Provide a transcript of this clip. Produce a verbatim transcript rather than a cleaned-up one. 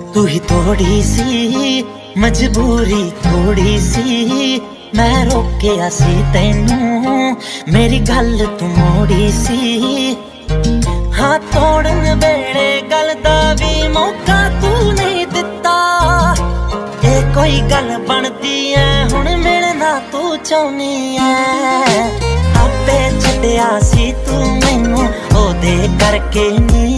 तू ही थोड़ी सी मजबूरी थोड़ी सी, मैं रोकिया सी तैनू मेरी गल तू मोड़ी सी। हाँ तोड़न वेले गल दा भी मौका तू नहीं दिता, ये कोई गल बनती है हुण मिलना तू चाहनी है। आपे छड्डिया सी तू मैनू ओदे करके नी,